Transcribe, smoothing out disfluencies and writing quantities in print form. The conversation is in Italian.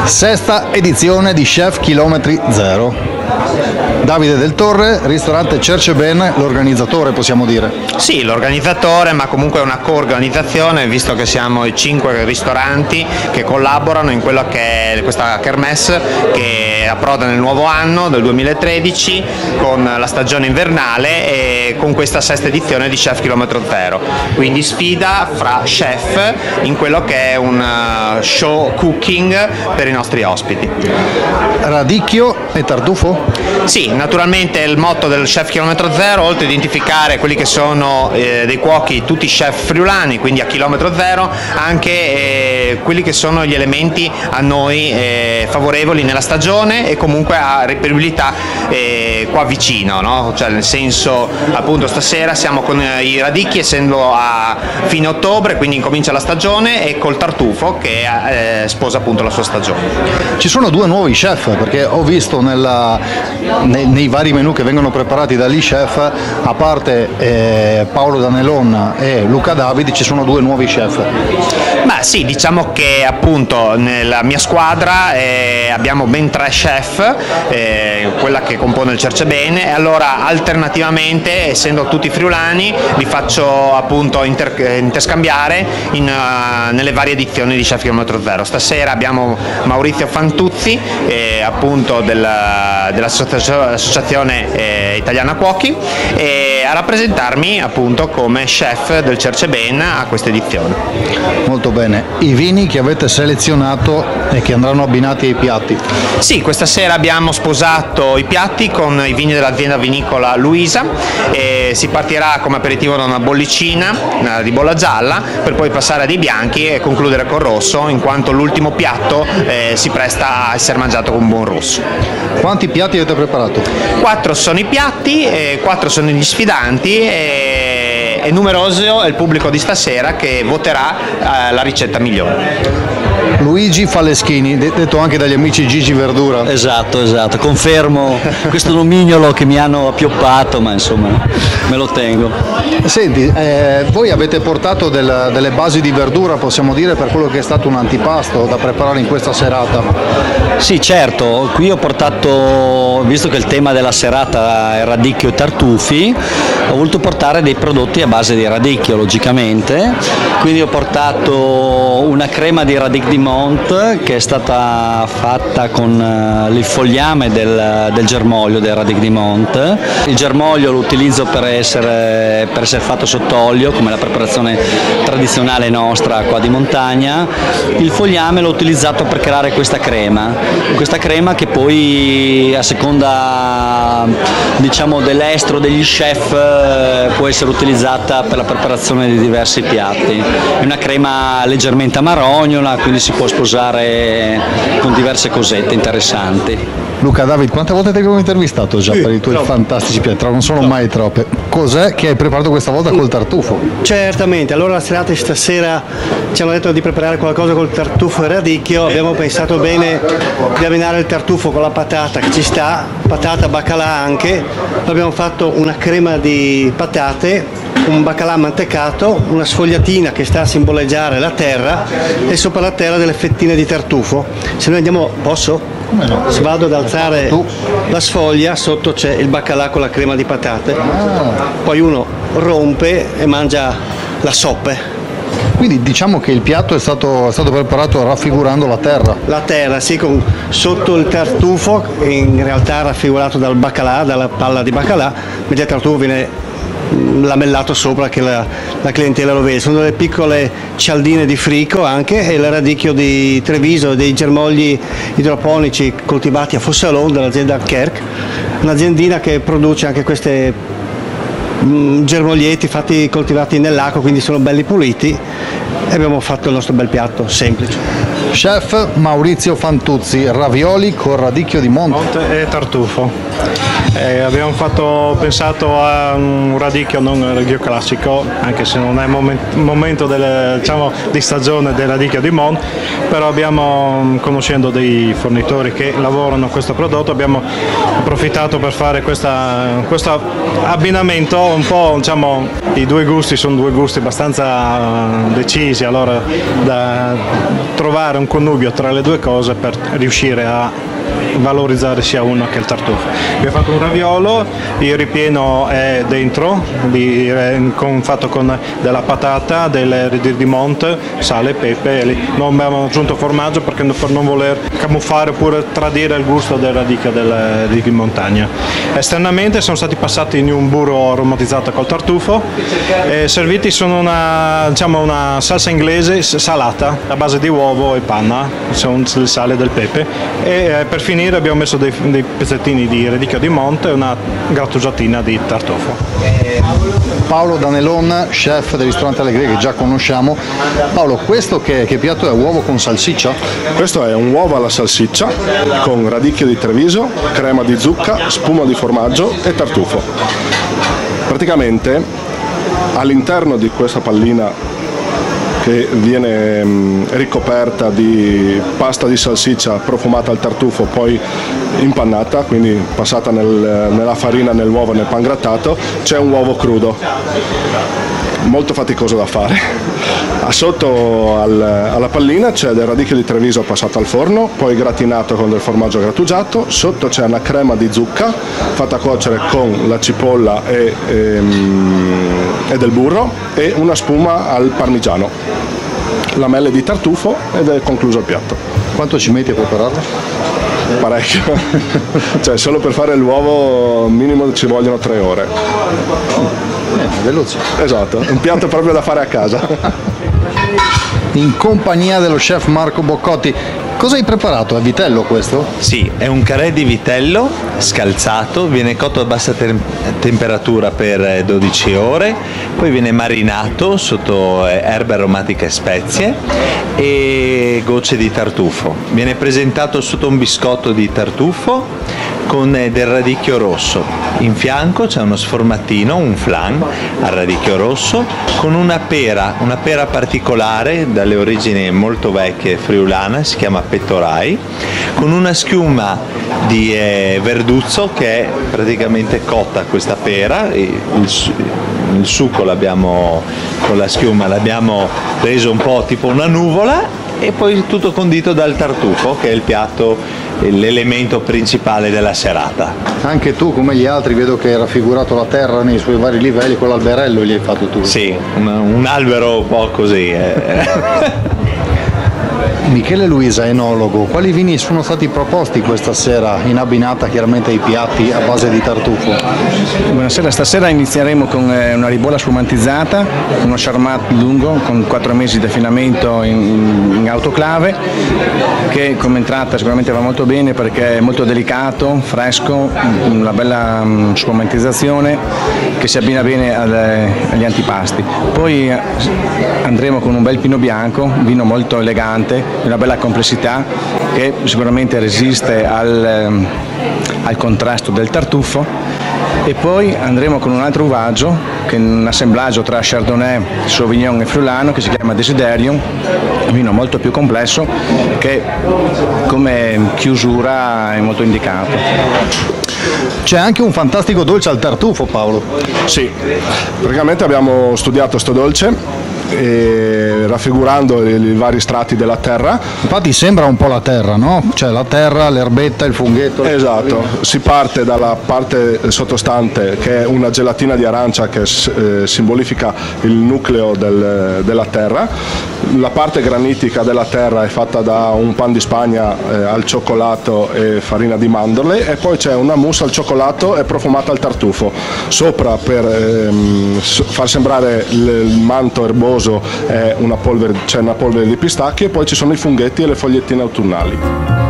Sesta edizione di Chef Chilometri Zero. Davide Del Torre, ristorante Cerceben, l'organizzatore possiamo dire. Sì, l'organizzatore, ma comunque è una co-organizzazione, visto che siamo i 5 ristoranti che collaborano in quello che è questa kermesse che approda nel nuovo anno del 2013 con la stagione invernale e con questa sesta edizione di Chef Chilometro Zero. Quindi sfida fra chef in quello che è un show cooking per i nostri ospiti. Radicchio e tartufo? Sì, naturalmente il motto del Chef Chilometro Zero, oltre a identificare quelli che sono dei cuochi, tutti chef friulani, quindi a chilometro zero, anche quelli che sono gli elementi a noi favorevoli nella stagione e comunque a reperibilità qua vicino, no? Cioè, nel senso, appunto stasera siamo con i radicchi, essendo a fine ottobre, quindi incomincia la stagione, e col tartufo che sposa appunto la sua stagione. Ci sono due nuovi chef, perché ho visto nei vari menù che vengono preparati dagli chef, a parte Paolo Danelon e Luca Davidi, ci sono due nuovi chef. Ma sì, diciamo che appunto nella mia squadra abbiamo ben 3 chef, quella che compone il Cerceben, e allora alternativamente, essendo tutti friulani, li faccio appunto interscambiare nelle varie edizioni di Chef Chilometro Zero. Stasera abbiamo Maurizio Fantuzzi, appunto dell'associazione italiana cuochi, a rappresentarmi appunto come chef del Cerceben a questa edizione. Molto bene. I vini che avete selezionato e che andranno abbinati ai piatti? Sì, questa sera abbiamo sposato i piatti con i vini dell'azienda vinicola Luisa, e si partirà come aperitivo da una bollicina di bolla gialla, per poi passare a dei bianchi e concludere col rosso, in quanto l'ultimo piatto si presta a essere mangiato con un buon rosso. Quanti piatti avete preparato? 4 sono i piatti, 4 sono gli sfidanti, e numeroso è il pubblico di stasera che voterà la ricetta migliore. Luigi Faleschini, detto anche dagli amici Gigi Verdura. Esatto, confermo questo nomignolo che mi hanno appioppato, ma insomma me lo tengo. Senti, voi avete portato delle basi di verdura, possiamo dire, per quello che è stato un antipasto da preparare in questa serata? Sì, certo, qui ho portato, visto che il tema della serata è radicchio e tartufi, ho voluto portare dei prodotti a base di radicchio, logicamente, quindi ho portato una crema di radicchio di Mont che è stata fatta con il fogliame del germoglio del radicchio di Mont. Il germoglio lo utilizzo per essere fatto sott'olio, come la preparazione tradizionale nostra qua di montagna. Il fogliame l'ho utilizzato per creare questa crema che poi, a seconda, diciamo, dell'estro degli chef, può essere utilizzata per la preparazione di diversi piatti. È una crema leggermente amarognola, quindi si può sposare con diverse cosette interessanti. Luca, David, quante volte ti abbiamo intervistato già per i tuoi fantastici piatti? Non sono mai troppe. Cos'è che hai preparato questa volta col tartufo? Certamente, allora la serata di stasera ci hanno detto di preparare qualcosa col tartufo e radicchio, abbiamo pensato bene di abbinare il tartufo con la patata che ci sta, patata baccalà anche, abbiamo fatto una crema di patate, un baccalà mantecato, una sfogliatina che sta a simboleggiare la terra e sopra la terra delle fettine di tartufo. Se noi andiamo, posso? Se vado ad alzare la sfoglia, sotto c'è il baccalà con la crema di patate, poi uno rompe e mangia la soppe. Quindi diciamo che il piatto è stato preparato raffigurando la terra. La terra, sì, sotto il tartufo, in realtà raffigurato dal baccalà, dalla palla di baccalà, mentre il tartufo viene lamellato sopra che la clientela lo vede. Sono delle piccole cialdine di frico anche, e il radicchio di Treviso, dei germogli idroponici coltivati a Fossalon dell'azienda Kerk, un'aziendina che produce anche queste germoglietti coltivati nell'acqua, quindi sono belli puliti, e abbiamo fatto il nostro bel piatto semplice. Chef Maurizio Fantuzzi, ravioli con radicchio di Monte e tartufo. Abbiamo pensato a un radicchio, non un radicchio classico, anche se non è il momento di stagione del radicchio di Mon, però conoscendo dei fornitori che lavorano a questo prodotto, abbiamo approfittato per fare questo abbinamento un po', i due gusti sono due gusti abbastanza decisi, allora da trovare un connubio tra le due cose per riuscire a valorizzare sia uno che il tartufo. Abbiamo fatto un raviolo, il ripieno è dentro, fatto con della patata, del di Monte, sale e pepe. Non abbiamo aggiunto formaggio per non voler camuffare oppure tradire il gusto del radicchio di montagna. Esternamente sono stati passati in un burro aromatizzato col tartufo e serviti sono una salsa inglese salata a base di uovo e panna, sono il sale e del pepe, e per finire abbiamo messo dei pezzettini di radicchio di Monte e una grattugiatina di tartufo. Paolo Danelon, chef del ristorante Allegria che già conosciamo. Paolo, questo che piatto è? Uovo con salsiccia? Questo è un uovo alla salsiccia con radicchio di Treviso, crema di zucca, spuma di formaggio e tartufo. Praticamente all'interno di questa pallina, che viene ricoperta di pasta di salsiccia profumata al tartufo, poi impannata, quindi passata nella farina, nell'uovo, nel pangrattato, c'è un uovo crudo, molto faticoso da fare. Sotto alla pallina c'è del radicchio di Treviso passato al forno, poi gratinato con del formaggio grattugiato, sotto c'è una crema di zucca fatta cuocere con la cipolla e del burro e una spuma al parmigiano, lamelle di tartufo ed è concluso il piatto. Quanto ci metti a prepararlo? Parecchio, cioè solo per fare l'uovo minimo ci vogliono 3 ore. Veloce. Esatto, un piatto proprio da fare a casa. In compagnia dello chef Marco Boccotti. Cosa hai preparato? È vitello questo? Sì, è un carré di vitello scalzato, viene cotto a bassa temperatura per 12 ore, poi viene marinato sotto erbe aromatiche e spezie e gocce di tartufo. Viene presentato sotto un biscotto di tartufo con del radicchio rosso. In fianco c'è uno sformattino, un flan al radicchio rosso con una pera particolare dalle origini molto vecchie friulana, si chiama pettorai, con una schiuma di verduzzo che è praticamente cotta questa pera. Il succo con la schiuma l'abbiamo reso un po' tipo una nuvola e poi tutto condito dal tartufo, che è il piatto, l'elemento principale della serata. Anche tu, come gli altri, vedo che hai raffigurato la terra nei suoi vari livelli, con l'alberello gli hai fatto tu. Sì, un albero un po' così. Michele Luisa, enologo, quali vini sono stati proposti questa sera in abbinata chiaramente ai piatti a base di tartufo? Buonasera, stasera inizieremo con una ribolla sfumantizzata, uno charmat lungo con 4 mesi di affinamento in autoclave, che come entrata sicuramente va molto bene perché è molto delicato, fresco, una bella sfumantizzazione che si abbina bene agli antipasti. Poi andremo con un bel Pinot Bianco, vino molto elegante, una bella complessità che sicuramente resiste al contrasto del tartufo, e poi andremo con un altro uvaggio che è un assemblaggio tra Chardonnay, Sauvignon e Friulano che si chiama Desiderium, un vino molto più complesso che come chiusura è molto indicato. C'è anche un fantastico dolce al tartufo, Paolo. Sì, praticamente abbiamo studiato sto dolce raffigurando i vari strati della terra. Infatti sembra un po' la terra, no? Cioè la terra, l'erbetta, il funghetto. Esatto, si parte dalla parte sottostante che è una gelatina di arancia che simbolifica il nucleo della terra. La parte granitica della terra è fatta da un pan di Spagna al cioccolato e farina di mandorle, e poi c'è una mousse al cioccolato e profumata al tartufo. Sopra, per far sembrare il manto erboso, c'è una polvere di pistacchi, e poi ci sono i funghetti e le fogliettine autunnali.